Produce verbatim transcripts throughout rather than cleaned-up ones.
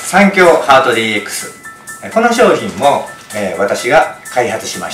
三強ハート ディーエックス、この商品も、えー、私が開発しました。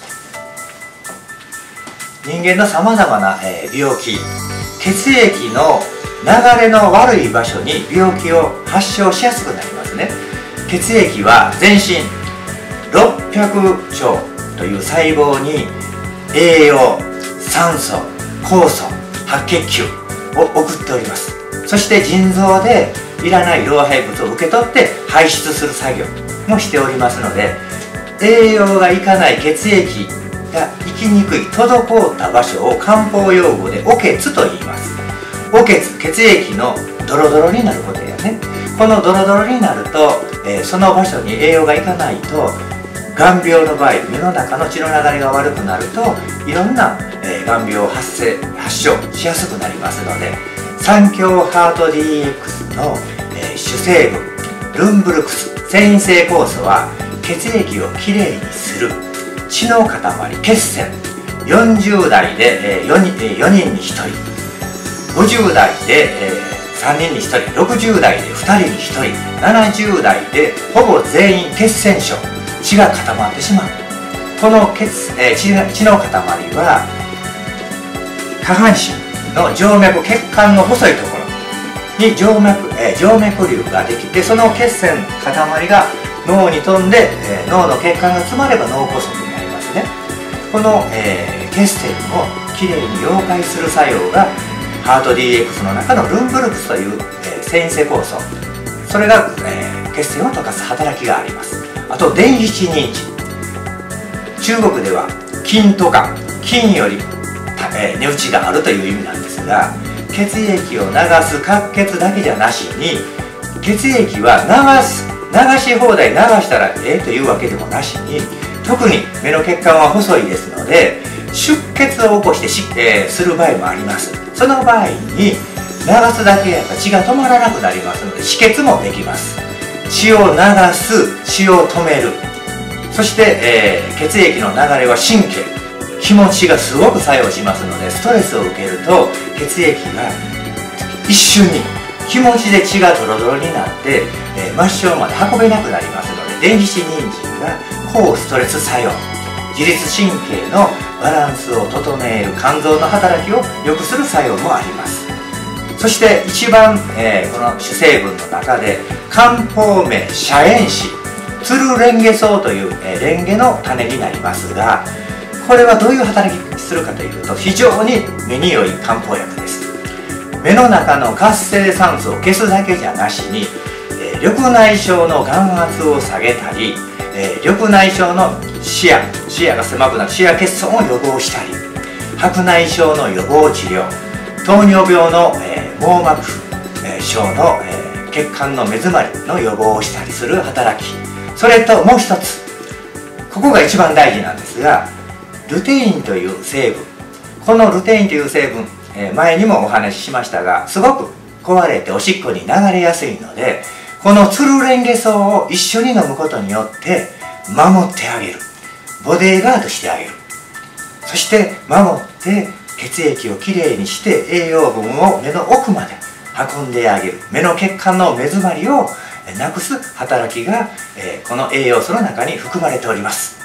人間のさまざまな、えー、病気、血液の流れの悪い場所に病気を発症しやすくなりますね。血液は全身ろっぴゃくちょうという細胞に栄養、酸素、酵素、白血球を送っております。そして腎臓でいらない老廃物を受け取って排出する作業もしておりますので、栄養がいかない血液が行きにくい滞った場所を漢方用語でおけつと言います。おけつ、血液のドロドロになることやね。このドロドロになると、えー、その場所に栄養がいかないと、眼病の場合、目の中の血の流れが悪くなるといろんな、えー、眼病発生発症しやすくなりますので、三強ハート ディーエックス の、えー、主成分ルンブルクス繊維性酵素は血液をきれいにする血の塊、血栓、よんじゅうだいで、えー、よにん、えー、よにんにひとり、ごじゅうだいで、えー、さんにんにひとり、ろくじゅうだいでふたりにひとり、ななじゅうだいでほぼ全員血栓症、血が固まってしまう。この血、えー、血, 血の塊は下半身の静脈、血管の細いところに静脈、えー、静脈瘤ができて、その血栓塊が脳に飛んで、えー、脳の血管が詰まれば脳梗塞になりますね。この、えー、血栓をきれいに溶解する作用がハート ディーエックス の中のルンブルクスという、えー、繊維性酵素、それが、えー、血栓を溶かす働きがあります。あと電子認知、中国では筋とか筋より、えー、値打ちがあるという意味なんですが、血液を流す活血だけじゃなしに、血液は流す流し放題、流したらええというわけでもなしに、特に目の血管は細いですので出血を起こしてし、えー、する場合もあります。その場合に流すだけやったら血が止まらなくなりますので止血もできます。血を流す、血を止める、そして、えー、血液の流れは神経、気持ちがすごく作用しますので、ストレスを受けると血液が一瞬に気持ちで血がドロドロになって、えー、末梢まで運べなくなりますので、電子認知が抗ストレス作用、自律神経のバランスを整える肝臓の働きを良くする作用もあります。そして一番、えー、この主成分の中で漢方名遮炎子ツルレンゲ草という、えー、レンゲの種になりますが、これはどういう働きするかというと、非常に目に良い漢方薬です。目の中の活性酸素を消すだけじゃなしに、えー、緑内障の眼圧を下げたり、えー、緑内障の視野視野が狭くなる視野欠損を予防したり、白内障の予防治療、糖尿病の、えー、網膜、えー、症の、えー、血管の目詰まりの予防をしたりする働き、それともう一つ、ここが一番大事なんですが、ルテインという成分、このルテインという成分、えー、前にもお話ししましたが、すごく壊れておしっこに流れやすいので、このツルレンゲ草を一緒に飲むことによって守ってあげる、ボディーガードしてあげる、そして守って血液をきれいにして栄養分を目の奥まで運んであげる、目の血管の目詰まりをなくす働きが、えー、この栄養素の中に含まれております。